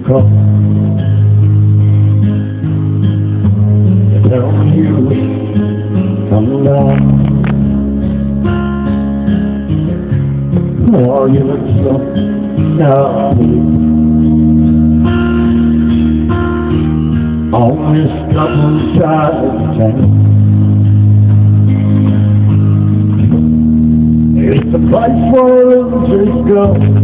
come. Tell you come down. Oh, you look so happy on this double side of town. It's the place where losers go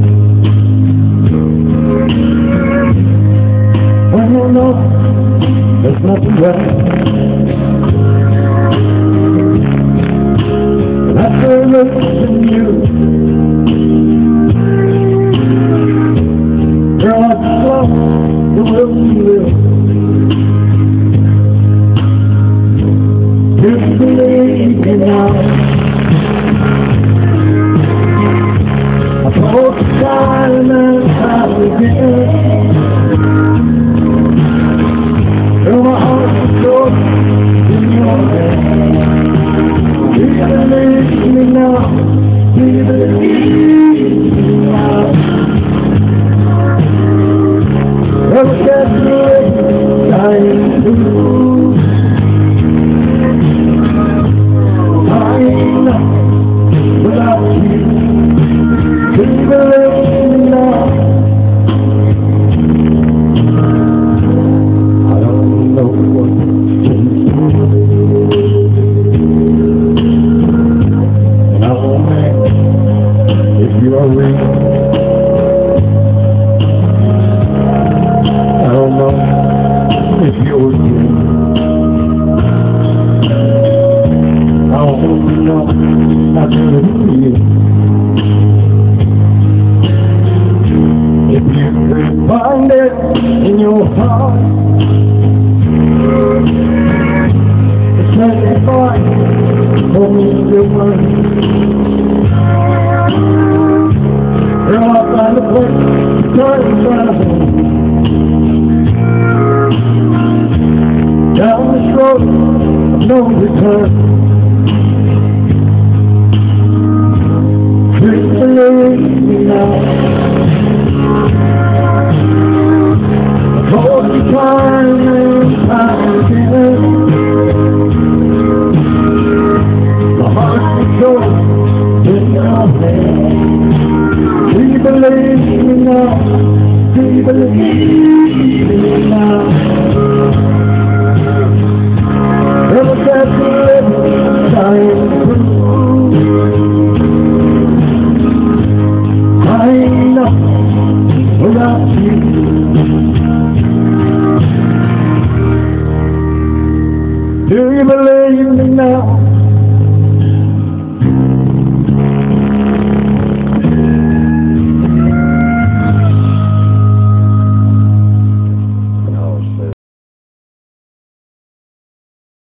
when you know there's nothing left. And after losing you, you're like a flower, the will to live. Just believe me now. I broke the time and time again. Till my heart was short in your hand. You believe me now. You believe me now. Never get through dying through. I know without you. You believe me now. I don't know what to do. And I won't make if you are real. I don't know if you're true. I don't know how to feel. If you could find it in your heart, it's not fine for me to work. Girl, I'll find a place to turn around. Down this road of no return. Please believe me now. All the time and time again. My heart is short in your hand. Do you believe me now? Do you believe me now? Never get to live dying through. I know without you.